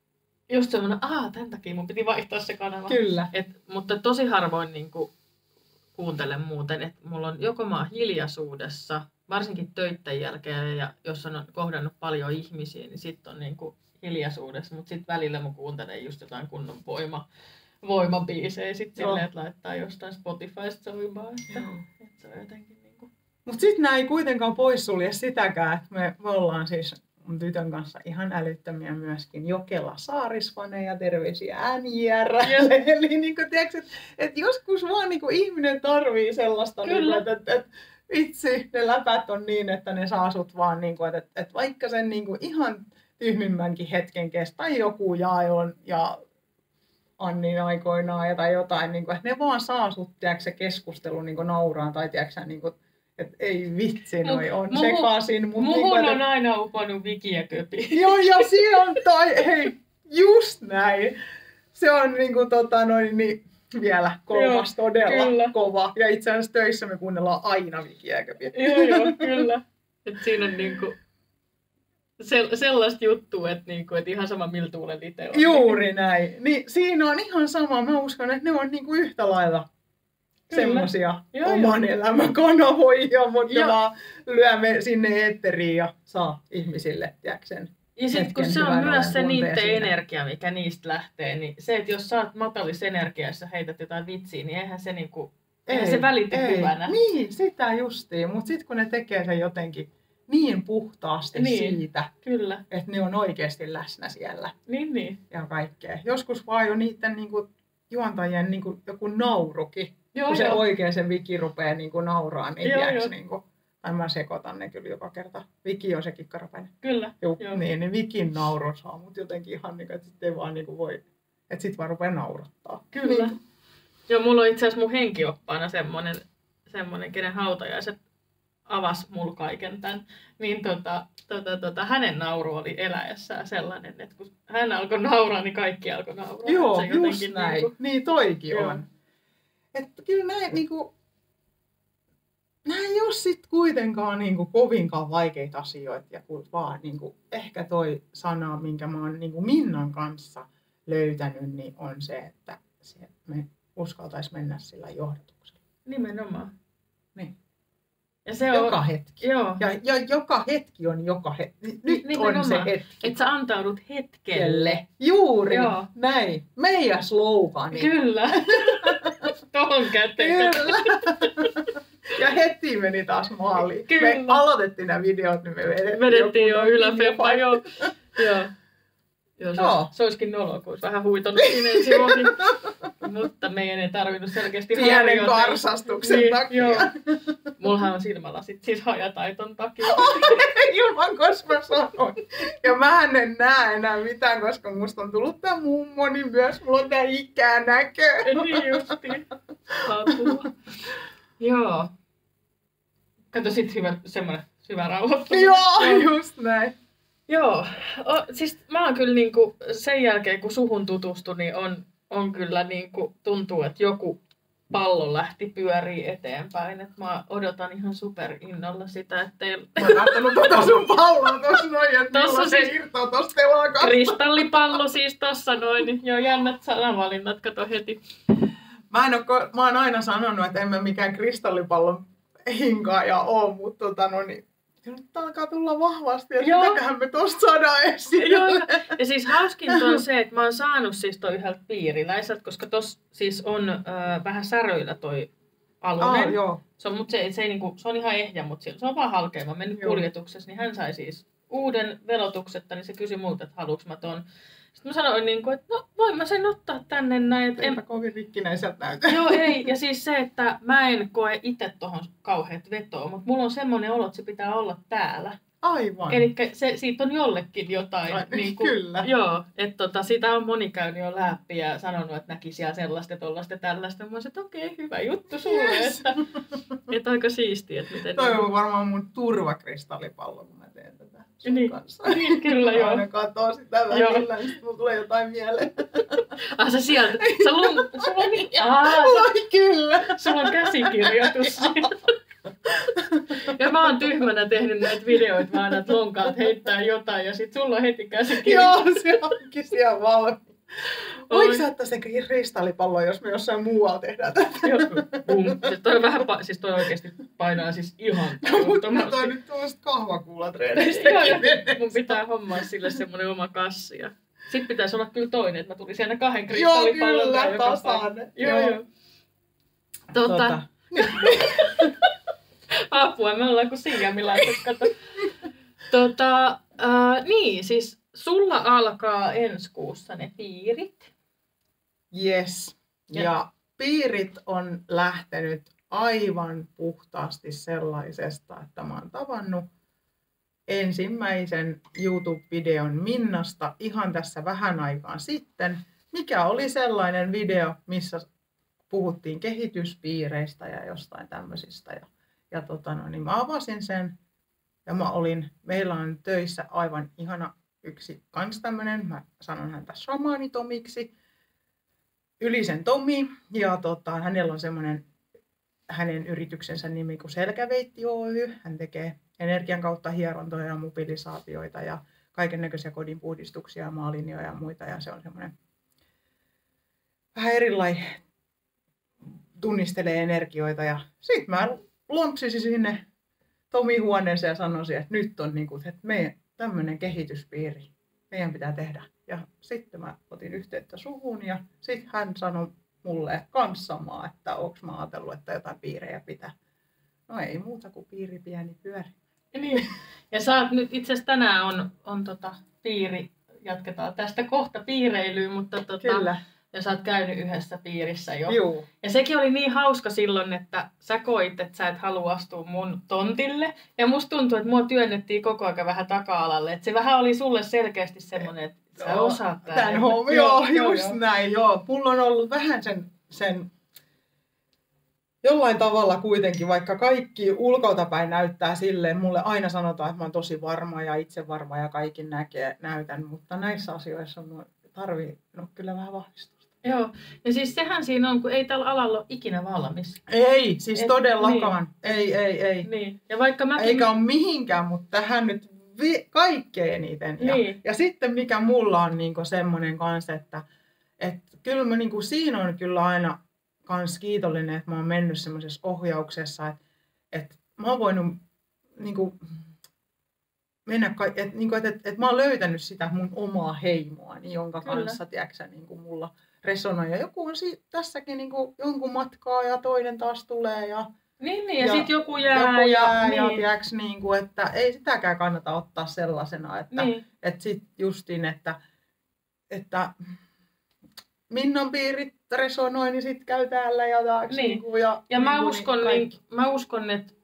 tämän takia mun piti vaihtaa se kanava. Kyllä. Mutta tosi harvoin niin kuin, kuuntelen muuten, että mulla on joko mä oon hiljaisuudessa, varsinkin töitten jälkeen, ja jos on kohdannut paljon ihmisiä, niin sitten on niin kuin hiljaisuudessa, mutta sitten välillä mä kuuntelen just jotain kunnon voimabiisejä sitten silleen, että laittaa jostain Spotifysta soimaan, että se on jotenkin niinku... Mutta sitten nämä ei kuitenkaan poissulje sitäkään, että me ollaan siis mun tytön kanssa ihan älyttömiä myöskin Jokela-Saarisfaneja, terveisiä NJR:lle. Eli niin tiedätkö, että joskus vaan niin ihminen tarvii sellaista, niin että vitsi, ne läpät on niin, että ne saa sut vaan, niin kuin, että vaikka sen niin ihan tyhmimmänkin hetken kestää joku Jaelon ja Annin aikoinaan tai jotain, niin kuin, että ne vaan saa sut se keskustelu niin nauraan tai niin kuin, että ei vitsi, noi on sekaisin. Muhun niin on aina uponnut Viki ja Köpi. Joo, ja se on, hei, just näin. Se on niin kuin, niin, vielä kolmas todella kyllä. Kova. Ja itse asiassa töissä me kuunnellaan aina Viki ja Köpiä. Joo, kyllä. Et siinä on niinku... sellaista juttua, että ihan sama miltä tuulen itse on. Juuri näin. Niin, siinä on ihan sama. Mä uskon, että ne on niinku yhtä lailla semmoisia oman elämän kanavoja, mutta vaan lyömme sinne eetteriin ja saa ihmisille sen. Ja sitten kun se on myös se niiden energia, mikä niistä lähtee, niin se, että jos sä oot matalissa energiassa heität jotain vitsiä, niin eihän se, eihän se välitä hyvänä. Niin, sitä justiin. Mutta sitten kun ne tekee sen jotenkin niin puhtaasti siitä, kyllä. Että ne on oikeasti läsnä siellä. Niin. Ja kaikkea. Joskus vaan jo niiden juontajien joku naurukin. Kun se oikein se Viki rupeaa nauraa, niin tiedätkö, tai mä sekoitan ne kyllä joka kerta. Viki on se kikkarapäinen. Kyllä. Niin Vikin nauru saa mut jotenkin ihan, että sitten ei vaan voi, että sit vaan rupeaa naurattaa. Kyllä. Niin. Joo, mulla on itse asiassa mun henkioppaana semmonen kenen hautajaiset avasi mulla kaiken tämän, niin hänen nauru oli eläjässään sellainen, että kun hän alkoi nauraa, niin kaikki alkoi nauraa. Joo, se just näin. Niin toikin on. Että kyllä näin nämä ei ole sitten kuitenkaan kovinkaan vaikeita asioita, ja kun vaan ehkä toi sana, minkä mä oon Minnan kanssa löytänyt, niin on se, että me uskaltaisi mennä sillä johdatuksella. Nimenomaan. Niin. Ja se joka on, hetki. Joo. Ja joka hetki on joka hetki. Nyt on se hetki. Että sä antaudut hetkelle. Juuri näin. Meidän slogani. Kyllä. Tohon käteen. Kyllä. Ja heti meni taas maaliin. Kyllä. Me aloitettiin nämä videot, niin me vedettiin jo yläfempa. Joo. Se olisikin noloa, kun olisi vähän huitonut sinne ensin ohi. mutta meidän ei tarvinnut selkeästi pienen karsastuksen takia. Joo. Mullahan on silmälasit, siis hajataiton takia. Ilman, koska mä sanoin. Ja mä en näe enää mitään, koska musta on tullut tää mummo, niin myös mulla on tää ikänäkö. Niin justiin. Apua. Joo. Kato sit semmoinen syvä rauhoittuminen. Joo, just näin. Joo, siis mä oon kyllä niinku, sen jälkeen kun suhun tutustui, niin on kyllä niinku, tuntuu, että joku pallo lähti pyörii eteenpäin. Et mä odotan ihan superinnolla sitä, että mä oon kattonut sun palloa tossa noin, että tossa se irtoaa tosta telakasta. Kristallipallo siis tossa noin. Joo, jännät sanavalinnat, kato heti. Mä oon aina sanonut, että en mä mikään kristallipallon hinkaaja oo, mutta niin nyt alkaa tulla vahvasti, ja sitäköhän me tosta saadaan esiin. Joo, ja siis hauskinta on se, että mä oon saanut siis toi yhdeltä piiriläiseltä, koska tossa siis on vähän säröillä toi alunen. Mutta se, ei niinku, se on ihan ehjä, mutta se on vaan halkea. Mä mennyt kuljetuksessa, niin hän sai siis uuden velotuksetta, niin se kysyi multa, että haluuks mä ton. Sitten mä sanoin, että no voin mä sen ottaa tänne näin. Eipä kovin rikkinäiseltä näytä. Joo, ei. Ja siis se, että mä en koe itse tohon kauheat vetoa, mutta mulla on semmoinen olo, että se pitää olla täällä. Aivan. Eli siitä on jollekin jotain. Niin kuin, kyllä. Joo, että sitä on moni käynyt jo läpi ja sanonut, että näki siellä sellaista, tollaista, tällaista. Mä sanoin, että okei, hyvä juttu sulle, että aika siistiä. Että miten toi on varmaan mun turvakristallipallo, kun mä teen tätä sun kanssa. Niin, kyllä joo. Aina katoo sitä välillä, niin sitten mulla tulee jotain mieleen. Se sieltä. Sulla on kyllä. Sulla on käsikirjoitus. Ja mä oon tyhmänä tehnyt näitä videoita vaan, että lonkalta heittää jotain ja sit sulla on heti käsikirjoitus. Joo, se onkin siellä valmiin. Voiko sä ottaa sen kristallipallon, jos me jossain muualla tehdään tätä? Joo, toi vähän, siis toi oikeesti painaa siis ihan mutta toi nyt tuollaista kahvakuulatreenistäkin. Joo, mun pitää hommaa sille semmonen oma kassi. Ja sit pitäisi olla kyllä toinen, että mä tulisin aina 2 kristallipallon. Joo, kyllä, tasan. Joo. Apua, me ollaan kuin siijamilaiset, kato. Niin, siis sulla alkaa ensi kuussa ne piirit. Yes. Ja piirit on lähtenyt aivan puhtaasti sellaisesta, että mä oon tavannut ensimmäisen YouTube-videon Minnasta ihan tässä vähän aikaan sitten, mikä oli sellainen video, missä puhuttiin kehityspiireistä ja jostain tämmöisistä. Niin mä avasin sen ja meillä on töissä aivan ihana yksi kans tämmönen, mä sanon häntä Shamaani Tomiksi, Ylisen Tomi, ja hänellä on semmoinen hänen yrityksensä nimi kuin Selkäveitti Oy. Hän tekee energian kautta hierontoja ja mobilisaatioita ja kaikennäköisiä kodinpuhdistuksia, maalinjoja ja muita, ja se on semmoinen vähän erilainen, tunnistelee energioita, ja sit mä lompsisin sinne Tomin huoneeseen ja sanoisin, että nyt on että meidän tämmöinen kehityspiiri, meidän pitää tehdä. Ja sitten mä otin yhteyttä suhun ja sitten hän sanoi mulle kans samaa, että onks mä ajatellut, että jotain piirejä pitää. No ei muuta kuin piiri pieni pyöri. Niin. Ja sä oot nyt itse asiassa tänään on piiri, jatketaan tästä kohta piireilyyn, mutta Kyllä. Ja sä oot käynyt yhdessä piirissä jo. Juu. Ja sekin oli niin hauska silloin, että sä koit, että sä et halua astua mun tontille. Ja musta tuntuu, että mua työnnettiin koko ajan vähän taka-alalle. Että se vähän oli sulle selkeästi semmoinen, että sä osaat tämän homman. Joo, just näin. Joo. Mulla on ollut vähän sen jollain tavalla kuitenkin, vaikka kaikki ulkoiltapäin näyttää silleen, mulle aina sanotaan, että mä oon tosi varma ja itsevarma ja kaikki näytän. Mutta näissä asioissa tarvii kyllä vähän vahvistusta. Joo, ja siis sehän siinä on, kun ei tällä alalla ole ikinä valmis. Ei, siis todellakaan. Niin. Ei. Niin. Ja vaikka mäkin... Eikä ole mihinkään, mutta tähän nyt kaikkein eniten. Niin. Ja sitten mikä mulla on semmoinen kanssa, että kyllä mä, siinä on kyllä aina kans kiitollinen, että mä oon mennyt semmoisessa ohjauksessa, että mä oon voinut mennä, että mä oon löytänyt sitä mun omaa heimoani, jonka kanssa tiedätkö, mulla resonoi. Ja joku on tässäkin jonkun matkaa ja toinen taas tulee. Niin, ja sitten joku jää. Ja tiedätkö, että ei sitäkään kannata ottaa sellaisena. Että sit justiin, että Minnan piirit resonoi, niin sit käy täällä ja taas. Niin. Ja niin mä uskon, että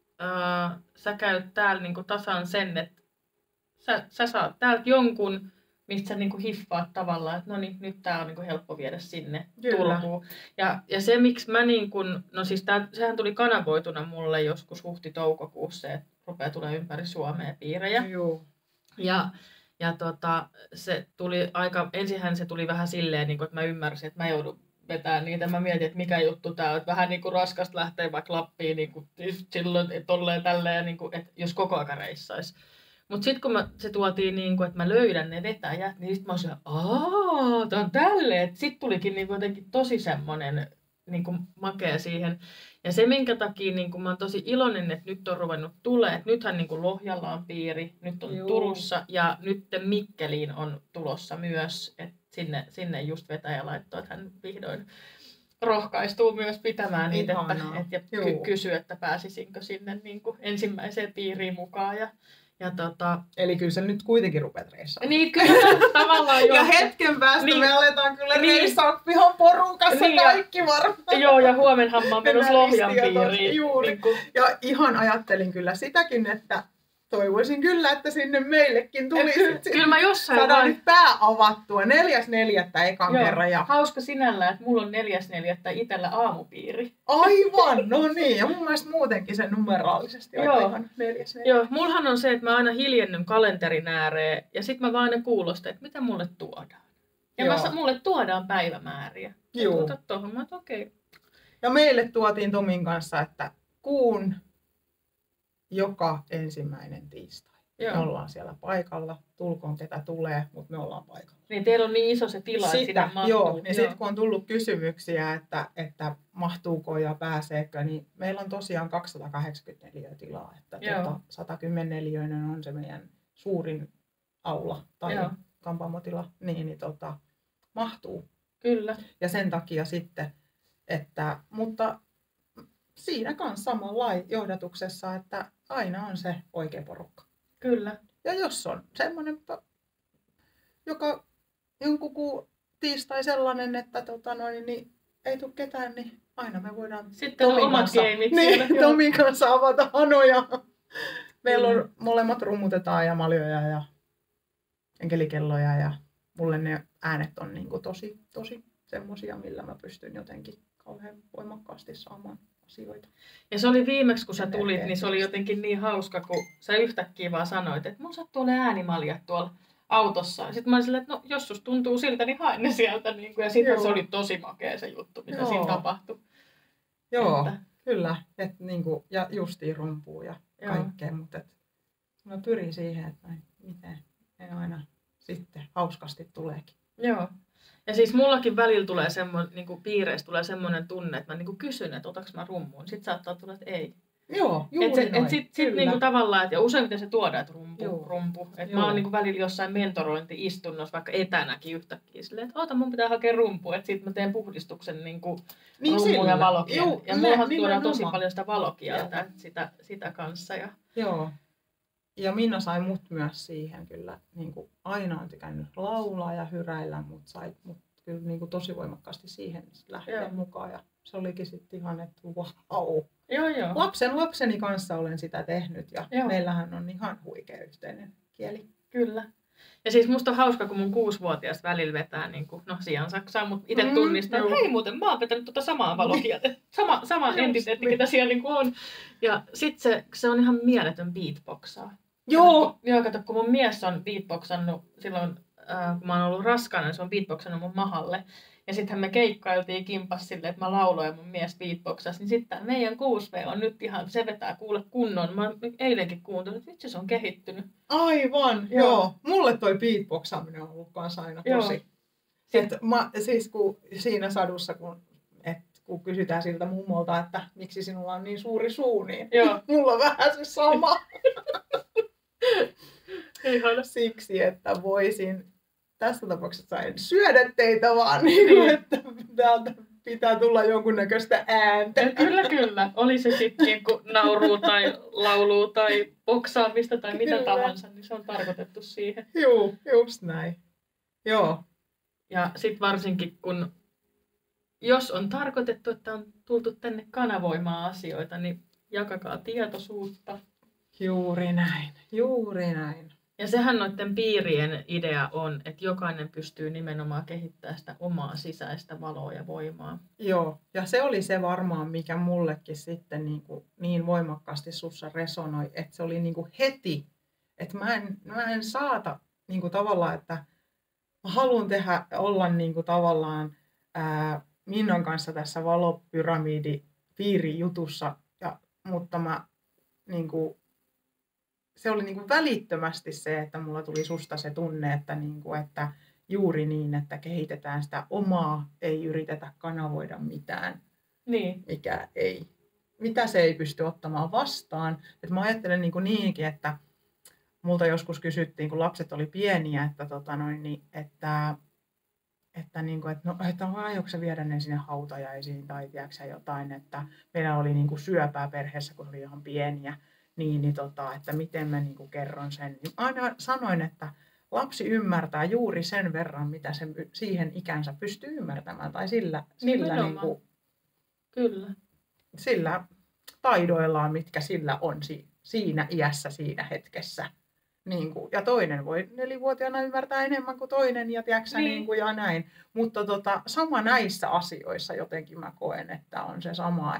sä käyt täällä niin tasan sen, että sä saat täältä jonkun, mistä sä niin hiffaat tavallaan, että no niin, nyt tää on niin helppo viedä sinne Turkuun. Ja se, miksi mä no siis sehän tuli kanavoituna mulle joskus huhti-toukokuussa, että rupeaa tulemaan ympäri Suomea piirejä. Joo. Ja se tuli ensinhän se tuli vähän silleen, niin kuin, että mä ymmärsin, että mä joudun vetämään niitä. Mä mietin, että mikä juttu tää on, että vähän niin kuin raskasta lähtee vaikka Lappiin niin kuin silloin tolleen tälleen, niin kuin, että jos koko ajan reissaisi. Mutta sitten kun se tuotiin, niin kuin, että mä löydän ne vetäjät, niin sitten mä olin, tää on tälleen. Sitten tulikin niin kuin jotenkin tosi semmoinen niin kuin makea siihen. Ja se, minkä takia niin kuin mä oon tosi iloinen, että nyt on ruvennut tulee. Että nythän niin kuin Lohjalla on piiri, nyt on Turussa ja nyt Mikkeliin on tulossa myös. Että sinne just vetäjä laittoi, että hän vihdoin rohkaistuu myös pitämään niitä ja kysyy, että pääsisinkö sinne niin kuin ensimmäiseen piiriin mukaan. Eli kyllä sä nyt kuitenkin rupeat reissaamaan. Niin, kyllä tavallaan jo. Ja hetken päästä me aletaan kyllä reissaa pihan porukassa kaikki varmaan. Joo, ja huomenhan mä oon menossa Lohjan piiriin. Juuri. Niin kuin. Ja ihan ajattelin kyllä sitäkin, että toivoisin kyllä, että sinne meillekin tulisi. Kyllä mä jossain saadaan nyt pää avattua 4.4. ekan kerran. Ja hauska sinällään, että mulla on 4.4. itsellä aamupiiri. Aivan, no niin. Ja mun mielestä muutenkin se numeraalisesti on ihan 4.4. Joo, mullahan on se, että mä aina hiljennyn kalenterin ääreen ja sit mä vaan aina kuulostan, että mitä mulle tuodaan. Ja mulle tuodaan päivämääriä. Joo. Tuohon, mä okei. Ja meille tuotiin Tomin kanssa, että kuun joka ensimmäinen tiistai. Joo. Me ollaan siellä paikalla, tulkoon ketä tulee, mutta me ollaan paikalla. Niin teillä on niin iso se tila, että sinne mahtuu. Joo, ja sitten kun on tullut kysymyksiä, että mahtuuko ja pääseekö, niin meillä on tosiaan 284 tilaa. Että 110 on se meidän suurin aula tai kampaamotila, niin mahtuu. Kyllä. Ja sen takia sitten, mutta siinä kanssa samanlain johdatuksessa, että aina on se oikea porukka. Kyllä. Ja jos on semmoinen, joka jonkun tiistai sellainen, että niin ei tule ketään, niin aina me voidaan sitten Tomin omat kanssa, Tomin kanssa avata hanoja. Meillä on molemmat rummutetaan ja maljoja ja enkelikelloja ja mulle ne äänet on niin kuin tosi semmosia, millä mä pystyn jotenkin kauhean voimakkaasti saamaan asioita. Ja se oli viimeksi, kun sä tulit, niin se oli jotenkin niin hauska, kun sä yhtäkkiä vaan sanoit, että mun sattuu ne äänimaljat tuolla autossa. Sitten mä olin silleen, että no, jos susta tuntuu siltä, niin hae ne sieltä. Ja sitten se oli tosi makea se juttu, mitä siinä tapahtui. Joo, kyllä. Ja justiin rumpuu ja kaikkea, mutta mä pyrin siihen, että miten ne aina sitten hauskasti tuleekin. Joo. Ja siis mullakin välillä tulee semmoinen, niin kuin piireissä tulee semmoinen tunne, että mä niin kuin kysyn, että otaks mä rummuun. Sitten saattaa tulla, että ei. Joo, juuri noin. Sitten niin kuin tavallaan, että ja useimmiten se tuodaan, että rumpu. Että mä oon niin kuin välillä jossain mentorointi-istunnossa, vaikka etänäkin yhtäkkiä silleen, että mun pitää hakea rumpu. Että sitten mä teen puhdistuksen niin kuin rumpuun ja valokieltä. Ja mullahan tuodaan tosi paljon sitä valokieltä sitä kanssa. Joo. Ja Minna sai mut myös siihen kyllä, niin kuin aina on tykännyt laulaa ja hyräillä, mutta sai mut kyllä niin kuin tosi voimakkaasti siihen lähteä mukaan. Ja se olikin sitten ihan, että wow. Joo. Lapseni kanssa olen sitä tehnyt ja meillähän on ihan huikea yhteinen kieli. Kyllä. Ja siis musta on hauska, kun mun 6-vuotias välillä vetää, niin kuin, no sian saksaa, mutta itse tunnistaa, että hei muuten, mä oon vetänyt tuota samaa valokieltä. Sama entiteetti, mitä siellä niin on. Ja sit se on ihan mieletön beatboxaa. Joo, kato, kun mun mies on beatboxannut silloin, kun mä oon ollut raskaana, niin se on beatboxannut mun mahalle. Ja sittenhän me keikkailtiin kimpas silleen, että mä lauloin ja mun mies beatboxasi. Niin sitten meidän 6V on nyt ihan, se vetää kuule kunnon. Mä eilenkin kuuntelin, että vitsi se on kehittynyt. Aivan, joo. Mulle toi beatboxaaminen on ollut kanssa aina tosi. Siis kun siinä sadussa, kun kysytään siltä mummolta, että miksi sinulla on niin suuri suu, niin mulla on vähän se sama. Siksi, että voisin tässä tapauksessa en syödä teitä, vaan että täältä pitää tulla jonkunnäköistä ääntä. Kyllä. Oli se sitten nauruu tai lauluu tai boksaamista tai mitä tahansa, niin se on tarkoitettu siihen. Joo, just näin. Joo. Ja sitten varsinkin, jos on tarkoitettu, että on tultu tänne kanavoimaan asioita, niin jakakaa tietoisuutta. Juuri näin, juuri näin. Ja sehän noiden piirien idea on, että jokainen pystyy nimenomaan kehittämään sitä omaa sisäistä valoa ja voimaa. Joo, ja se oli se varmaan, mikä mullekin sitten niin voimakkaasti sussa resonoi, että se oli heti, että mä en saata tavallaan, että mä haluan olla tavallaan Minnan kanssa tässä valopyramidipiirijutussa, mutta mä se oli välittömästi se, että mulla tuli susta se tunne, että juuri niin, että kehitetään sitä omaa, ei yritetä kanavoida mitään, mitä se ei pysty ottamaan vastaan. Et mä ajattelen niinkin, että multa joskus kysyttiin, kun lapset oli pieniä, että aiotko sä viedä ne sinne hautajaisiin tai tiedätkö jotain, että meillä oli syöpää perheessä, kun oli ihan pieniä. Että miten mä kerron sen. Niin aina sanoin, että lapsi ymmärtää juuri sen verran, mitä se siihen ikänsä pystyy ymmärtämään. Tai sillä taidoillaan, mitkä sillä on siinä iässä, siinä hetkessä. Ja toinen voi 4-vuotiaana ymmärtää enemmän kuin toinen ja ja näin. Mutta sama näissä asioissa jotenkin mä koen, että on se sama,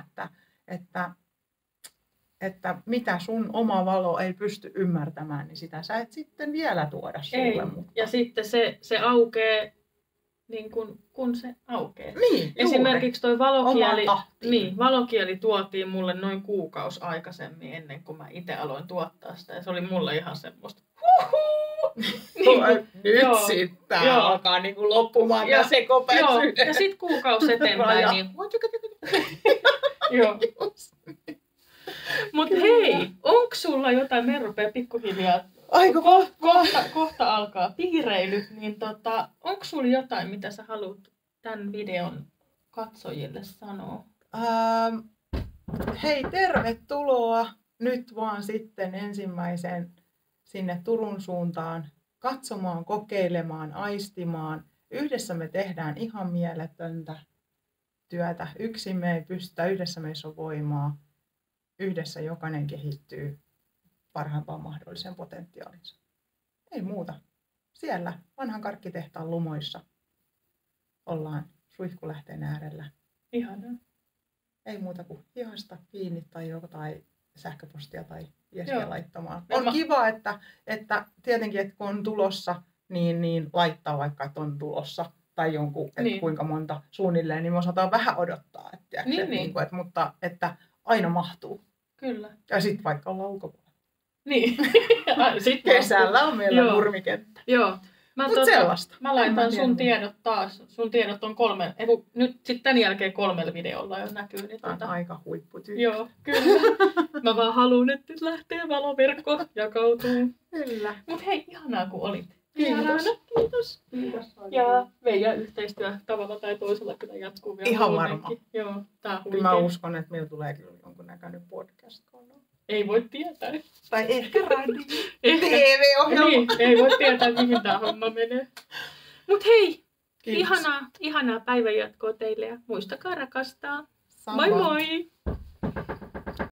että mitä sun oma valo ei pysty ymmärtämään, niin sitä sä et sitten vielä tuoda sulle. Ei. Mutta... Ja sitten se aukeaa niin kun se aukeaa. Niin, esimerkiksi toi valokieli tuotiin mulle noin kuukausi aikaisemmin ennen kuin mä itse aloin tuottaa sitä. Ja se oli mulle ihan semmoista nyt sitten alkaa loppumaan ja sekopäisyyden. Ja sitten kuukausi eteenpäin. Niin... Joo. Mut hei, onko sulla jotain, me rupeaa pikkuhiljaa, kohta alkaa piireily, niin onko sulla jotain, mitä sä haluat tämän videon katsojille sanoa? Hei, tervetuloa nyt vaan sitten ensimmäisen sinne Turun suuntaan katsomaan, kokeilemaan, aistimaan. Yhdessä me tehdään ihan mieletöntä työtä. Yksin me ei pystytä, yhdessä meissä on voimaa. Yhdessä jokainen kehittyy parhaimpaan mahdolliseen potentiaalinsa. Ei muuta. Siellä vanhan karkkitehtaan lumoissa ollaan suihkulähteen äärellä. Ihanaa. Ei muuta kuin hihasta kiinni tai jotain sähköpostia tai viestiä laittamaan. On kiva, että tietenkin, että kun on tulossa, niin laittaa vaikka, että on tulossa. Tai jonkun, että kuinka monta suunnilleen, niin me osataan vähän odottaa. Mutta että aina mahtuu. Kyllä. Ja sitten vaikka ollaan ulkopuolella. Niin. Kesällä on meillä nurmikenttä. Joo. Mä laitan sun tiedot taas. Sun tiedot on nyt sitten tämän jälkeen 3 videolla jo näkyy. Niin on aika huipputyyppi. Joo, kyllä. Mä vaan haluun, että nyt lähtee valoverkko jakautuu. Kyllä. Mut hei, ihanaa kun olit. Kiitos. Ja meidän yhteistyö tavalla tai toisella kyllä jatkuu vielä. Ihan varma. Joo, tää on mä uskon, että meillä tulee kyllä jonkunnäköinen podcast. Ei voi tietää. Tai ehkä TV-ohjelma. Niin, ei voi tietää, mihin tämä homma menee. Mut hei, ihanaa päivänjatkoa teille ja muistakaa rakastaa. Sama. Moi moi!